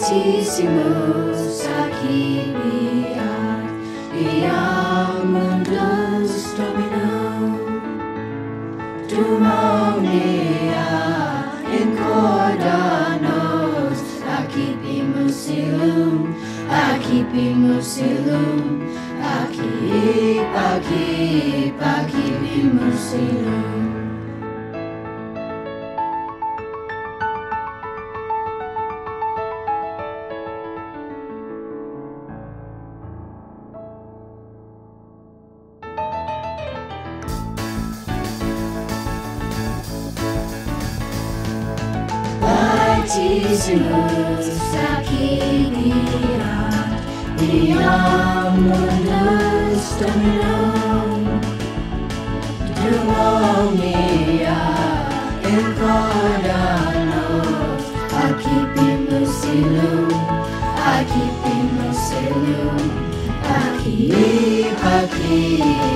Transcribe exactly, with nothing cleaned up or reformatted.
Altísimo aqui guiar e ao mundos dominam. Tu maunia encorda-nos, aqui pimusilum, aqui pimusilum, aqui, aqui, aqui pimusilum. Altíssimos aqui guiar e ao mundos dominam. Tu omnia encorda-nos, aqui pimusilum, aqui pimusilum, aqui, aqui.